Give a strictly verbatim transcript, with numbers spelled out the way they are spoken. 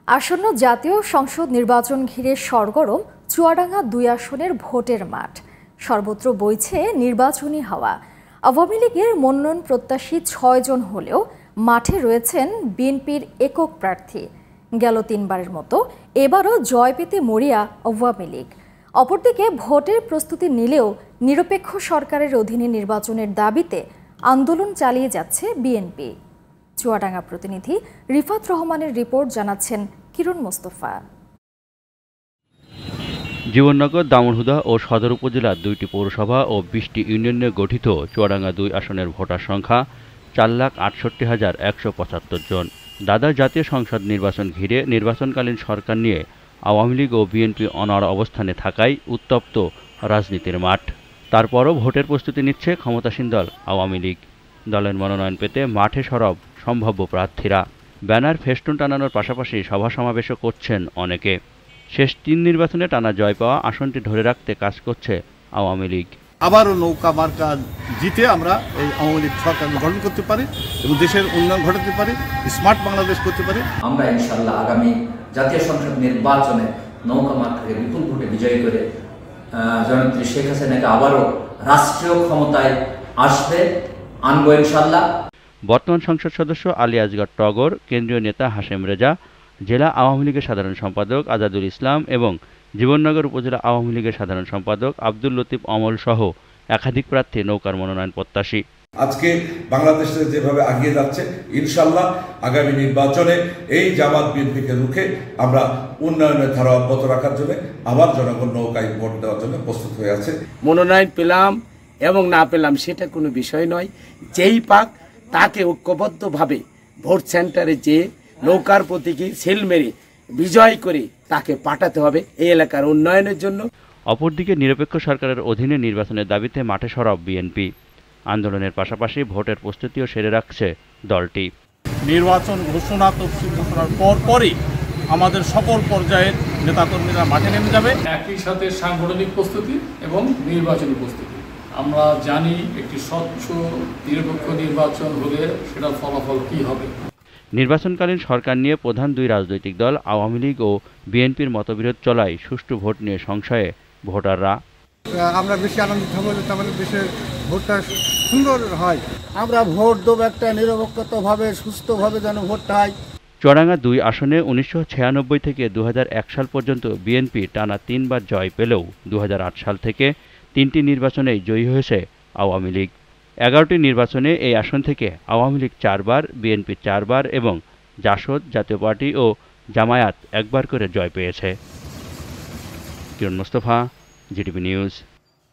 আসন্ন জাতীয় সংসদ নির্বাচন ঘিরে সরগরম চুয়াডাঙ্গা দুই আসনের ভোটের মাঠ। সর্বত্র বইছে নির্বাচনী হাওয়া। আওয়ামী লীগের মনোনয়ন প্রত্যাশী ছয় জন হলেও মাঠে রয়েছেন বিএনপির একক প্রার্থী। গেল তিনবারের মতো এবারও জয় পেতে মরিয়া আওয়ামী লীগ। অপরদিকে ভোটের প্রস্তুতি নিলেও নিরপেক্ষ সরকারের অধীনে নির্বাচনের দাবিতে আন্দোলন চালিয়ে যাচ্ছে বিএনপি। চুয়াডাঙ্গা প্রতিনিধি রিফাত রহমানের রিপোর্ট জানাচ্ছেন কিরণ মোস্তফা। জীবননগর, দামুড়হুদা ও সদর উপজেলার দুইটি পৌরসভা ও বিশটি ইউনিয়ন নিয়ে গঠিত চুয়াডাঙ্গা দুই আসনের ভোটার সংখ্যা চার লাখ আটষট্টি হাজার একশো পঁচাত্তর জন। দ্বাদশ জাতীয় সংসদ নির্বাচন ঘিরে নির্বাচনকালীন সরকার নিয়ে আওয়ামী লীগ ও বিএনপি অনড় অবস্থানে থাকায় উত্তপ্ত রাজনীতির মাঠ। তারপরও ভোটের প্রস্তুতি নিচ্ছে ক্ষমতাসীন দল আওয়ামী লীগ। দলের মনোনয়ন পেতে মাঠে সরব সম্ভাব্য প্রার্থীরা। ব্যানার, ফেস্টুন টানানোর পাশাপাশি সভা সমাবেশও করছেন অনেকে। শেষ তিন নির্বাচনে টানা জয় পাওয়া আসনটি ধরে রাখতে কাজ করছে আওয়ামী লীগ। আবারও নৌকা মার্কা জিতে আমরা এই আওয়ামী লীগ সরকার গঠন করতে পারি এবং দেশের উন্নয়ন ঘটাতে পারি, স্মার্ট বাংলাদেশ করতে পারি। আমরা ইনশাআল্লাহ আগামী জাতীয় সংসদ নির্বাচনে নৌকা মার্কাকে বিপুল ভোটে বিজয়ী করে জননেত্রী শেখ হাসিনাকে আবারও রাষ্ট্রীয় ক্ষমতায় আসবে আনবো ইনশাআল্লাহ। বর্তমান সংসদ সদস্য আলী আসগর টগর, কেন্দ্রীয় নেতা হাশেম রেজা, জেলা আওয়ামী লীগের সাধারণ সম্পাদক আজাদুল ইসলাম এবং জীবননগর উপজেলা আওয়ামী লীগের সাধারণ সম্পাদক আব্দুল লতিফ অমল সহ একাধিক প্রার্থী নৌকার মনোনয়ন প্রত্যাশী। আজকে বাংলাদেশে যেভাবে এগিয়ে যাচ্ছে, ইনশাল্লাহ আগামী নির্বাচনে এই জামাত বিএনপিকে রুখে আমরা উন্নয়নের ধারা অব্যাহত রাখার জন্য আবার জনগণ নৌকায় ভোট দেওয়ার জন্য প্রস্তুত হয়ে আছে। মনোনয়ন পেলাম এবং না পেলাম সেটা কোনো বিষয় নয়। যেই পাক তাকে ঐক্যবদ্ধভাবে ভোট সেন্টারে যে নৌকার প্রতীকী সেল মেরে বিজয় করে তাকে পাঠাতে হবে এই এলাকার উন্নয়নের জন্য। অপরদিকে নিরপেক্ষ সরকারের অধীনে নির্বাচনের দাবিতে মাঠে সরব বিএনপি। আন্দোলনের পাশাপাশি ভোটের প্রস্তুতিও সেরে রাখছে দলটি। নির্বাচন ঘোষণা তফসিল ঘোষণার পর পরই আমাদের সকল পর্যায়ের নেতাকর্মীরা মাঠে নেমে যাবে। একই সাথে সাংগঠনিক প্রস্তুতি এবং নির্বাচনী প্রস্তুতি। আমরা জানি একটি স্বচ্ছ নিরপেক্ষ নির্বাচন হলে সেটার ফলাফল কি হবে। নির্বাচনকালীন সরকার নিয়ে প্রধান দুই রাজনৈতিক দল আওয়ামী লীগ ও বিএনপির মতবিরোধ চলায় সুষ্ঠু ভোট নিয়ে সংশয়ে ভোটাররা। আমরা বেশি আনন্দিত হব যে আমাদের দেশের ভোটটা সুন্দর হয়। আমরা ভোট দেবো একটা নিরপেক্ষভাবে, সুস্থভাবে যেন ভোটটা হয়। চুয়াডাঙ্গা দুই আসনে উনিশশো ছিয়ানব্বই থেকে দু হাজার এক সাল পর্যন্ত বিএনপি টানা তিনবার জয় পেলেও দু হাজার আট সাল থেকে তিনটি নির্বাচনেই জয়ী হয়েছে আওয়ামী লীগ। এগারোটি নির্বাচনে এই আসন থেকে আওয়ামী লীগ চারবার, বিএনপি চারবার এবং জাসদ, জাতীয় পার্টি ও জামায়াত একবার করে জয় পেয়েছে। Kiran Mostafa, Zee TV news.